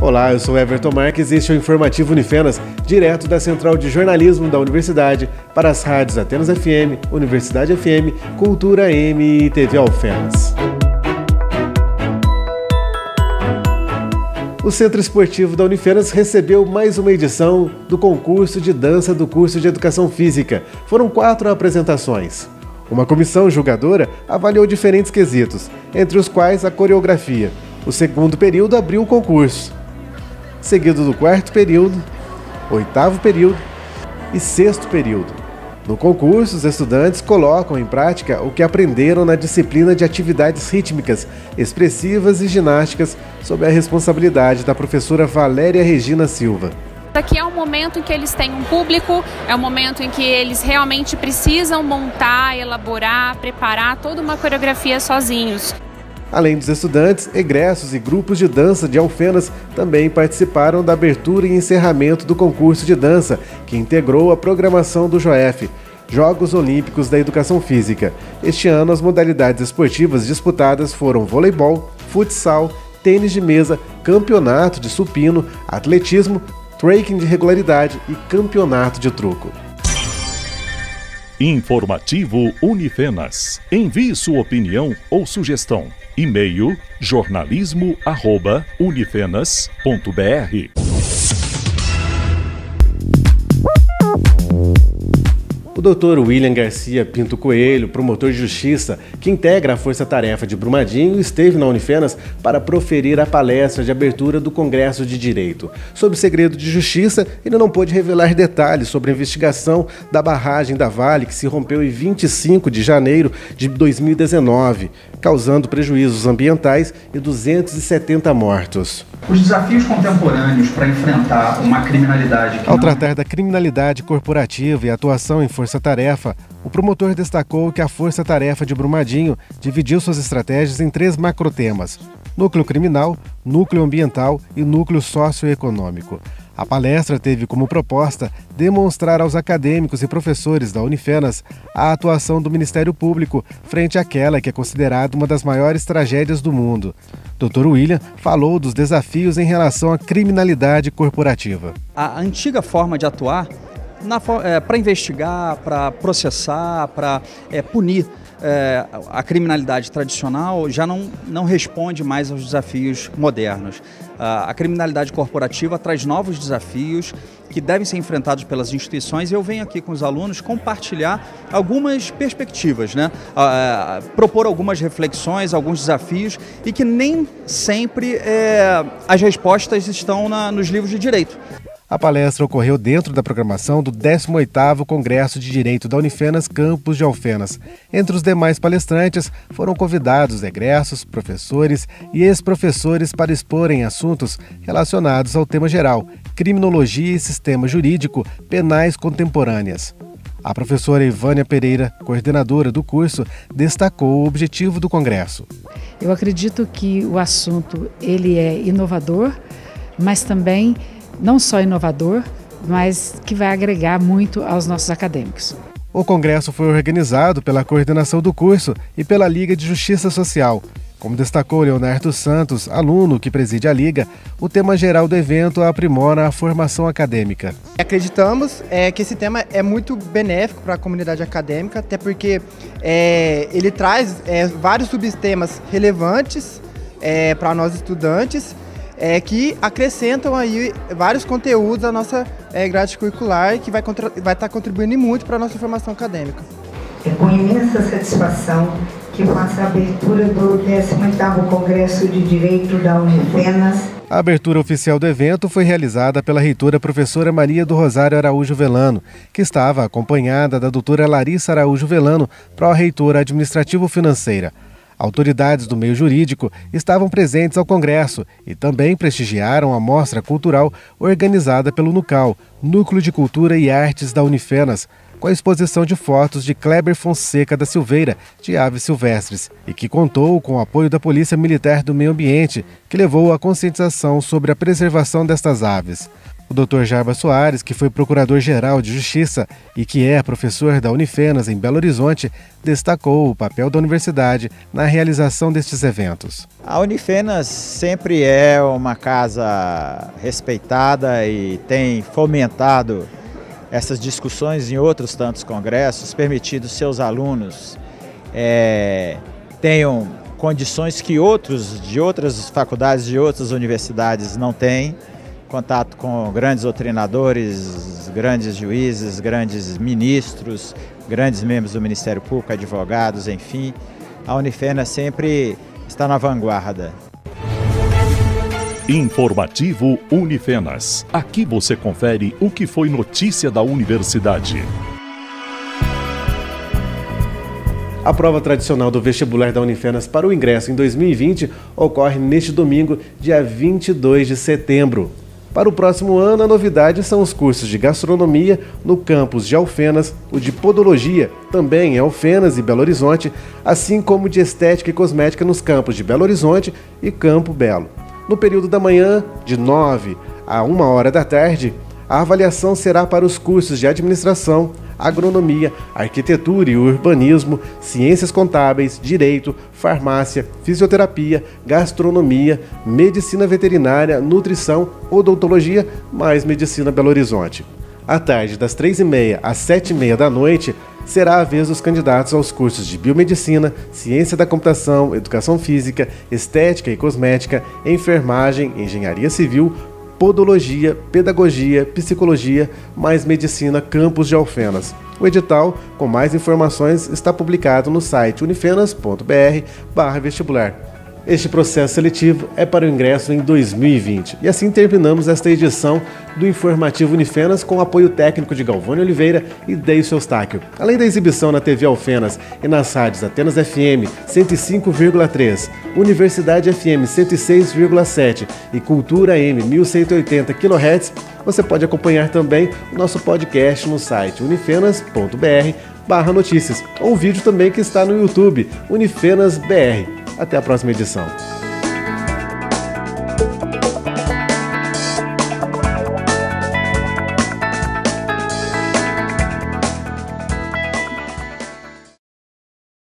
Olá, eu sou Everton Marques e este é o Informativo Unifenas, direto da Central de Jornalismo da Universidade, para as rádios Atenas FM, Universidade FM, Cultura M e TV Alfenas. O Centro Esportivo da Unifenas recebeu mais uma edição do concurso de dança do curso de Educação Física. Foram 4 apresentações. Uma comissão julgadora avaliou diferentes quesitos, entre os quais a coreografia. O segundo período abriu o concurso, seguido do 4º período, 8º período e 6º período. No concurso, os estudantes colocam em prática o que aprenderam na disciplina de atividades rítmicas, expressivas e ginásticas, sob a responsabilidade da professora Valéria Regina Silva. Aqui é um momento em que eles têm um público, é um momento em que eles realmente precisam montar, elaborar, preparar toda uma coreografia sozinhos. Além dos estudantes, egressos e grupos de dança de Alfenas também participaram da abertura e encerramento do concurso de dança, que integrou a programação do JOEF, Jogos Olímpicos da Educação Física. Este ano, as modalidades esportivas disputadas foram voleibol, futsal, tênis de mesa, campeonato de supino, atletismo, trekking de regularidade e campeonato de truco. Informativo Unifenas. Envie sua opinião ou sugestão. E-mail jornalismo@unifenas.br. O Dr. William Garcia Pinto Coelho, promotor de justiça, que integra a Força Tarefa de Brumadinho, esteve na Unifenas para proferir a palestra de abertura do Congresso de Direito. Sob segredo de justiça, ele não pôde revelar detalhes sobre a investigação da barragem da Vale, que se rompeu em 25 de janeiro de 2019, causando prejuízos ambientais e 270 mortos. Os desafios contemporâneos para enfrentar uma criminalidade que Ao tratar da criminalidade corporativa e atuação em força-tarefa, o promotor destacou que a Força-Tarefa de Brumadinho dividiu suas estratégias em 3 macrotemas: núcleo criminal, núcleo ambiental e núcleo socioeconômico. A palestra teve como proposta demonstrar aos acadêmicos e professores da Unifenas a atuação do Ministério Público frente àquela que é considerada uma das maiores tragédias do mundo. Dr. William falou dos desafios em relação à criminalidade corporativa. A antiga forma de atuar para investigar, para processar, para punir a criminalidade tradicional já não responde mais aos desafios modernos. A criminalidade corporativa traz novos desafios que devem ser enfrentados pelas instituições e eu venho aqui com os alunos compartilhar algumas perspectivas, propor algumas reflexões, alguns desafios e que nem sempre as respostas estão nos livros de direito. A palestra ocorreu dentro da programação do 18º Congresso de Direito da Unifenas Campus de Alfenas. Entre os demais palestrantes foram convidados egressos, professores e ex-professores para exporem assuntos relacionados ao tema geral, criminologia e sistema jurídico, penais contemporâneas. A professora Ivânia Pereira, coordenadora do curso, destacou o objetivo do congresso. Eu acredito que o assunto ele é inovador, mas também não só inovador, mas que vai agregar muito aos nossos acadêmicos. O congresso foi organizado pela coordenação do curso e pela Liga de Justiça Social. Como destacou Leonardo Santos, aluno que preside a Liga, o tema geral do evento aprimora a formação acadêmica. Acreditamos que esse tema é muito benéfico para a comunidade acadêmica, até porque ele traz vários subtemas relevantes para nós estudantes, que acrescentam aí vários conteúdos à nossa grade curricular que vai estar contribuindo muito para a nossa formação acadêmica. É com imensa satisfação que faço a abertura do 18º Congresso de Direito da Unifenas. A abertura oficial do evento foi realizada pela reitora professora Maria do Rosário Araújo Velano, que estava acompanhada da doutora Larissa Araújo Velano, pró-reitora administrativo-financeira. Autoridades do meio jurídico estavam presentes ao congresso e também prestigiaram a mostra cultural organizada pelo NUCAL, Núcleo de Cultura e Artes da Unifenas, com a exposição de fotos de Kleber Fonseca da Silveira, de aves silvestres, e que contou com o apoio da Polícia Militar do Meio Ambiente, que levou à conscientização sobre a preservação destas aves. O Dr. Jarbas Soares, que foi Procurador-Geral de Justiça e que é professor da Unifenas em Belo Horizonte, destacou o papel da universidade na realização destes eventos. A Unifenas sempre é uma casa respeitada e tem fomentado essas discussões em outros tantos congressos, permitido seus alunos tenham condições que outros de outras faculdades, de outras universidades não têm. Contato com grandes doutrinadores, grandes juízes, grandes ministros, grandes membros do Ministério Público, advogados, enfim. A Unifenas sempre está na vanguarda. Informativo Unifenas. Aqui você confere o que foi notícia da universidade. A prova tradicional do vestibular da Unifenas para o ingresso em 2020 ocorre neste domingo, dia 22 de setembro. Para o próximo ano, a novidade são os cursos de gastronomia no campus de Alfenas, o de podologia, também em Alfenas e Belo Horizonte, assim como de estética e cosmética nos campos de Belo Horizonte e Campo Belo. No período da manhã, de 9 a 1 hora da tarde, a avaliação será para os cursos de administração, agronomia, arquitetura e urbanismo, ciências contábeis, direito, farmácia, fisioterapia, gastronomia, medicina veterinária, nutrição, odontologia, mais medicina Belo Horizonte. À tarde, das 3h30 às 7h30 da noite, será a vez dos candidatos aos cursos de biomedicina, ciência da computação, educação física, estética e cosmética, enfermagem, engenharia civil, podologia, pedagogia, psicologia, mais medicina, campus de Alfenas. O edital, com mais informações, está publicado no site unifenas.br/vestibular. Este processo seletivo é para o ingresso em 2020. E assim terminamos esta edição do Informativo Unifenas com o apoio técnico de Galvônio Oliveira e Deio Eustáquio. Além da exibição na TV Alfenas e nas rádios Atenas FM 105,3, Universidade FM 106,7 e Cultura AM 1180 kHz, você pode acompanhar também o nosso podcast no site unifenas.br/notícias ou o vídeo também que está no YouTube, Unifenas BR. Até a próxima edição.